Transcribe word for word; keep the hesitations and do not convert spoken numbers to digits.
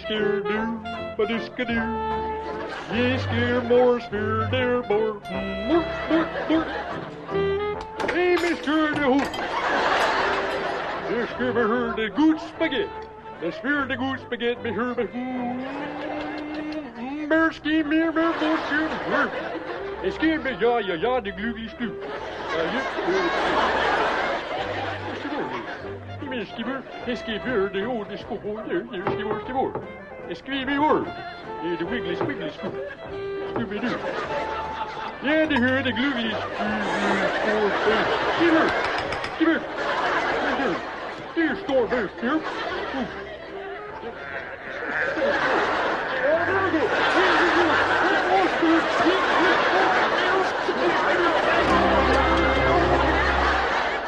scared do, but it's a do. Yeah, scared more, scared there more. More, more, more. Hey, Mister the Hoop. The scared me her the good spaghetti. The scared the good spaghetti me her me who. Merski me me bullshit her. The scared me ja ja ja the glugly stew. Ja, men skriver, det skriver, det ord, det skår, det skriver, skriver. Det skriver ord. Det är det wiggly, squiggly, scoop. Scooby doo. Ja, det hör det gluggy, skår, skriver, skriver. Det står där, skriver.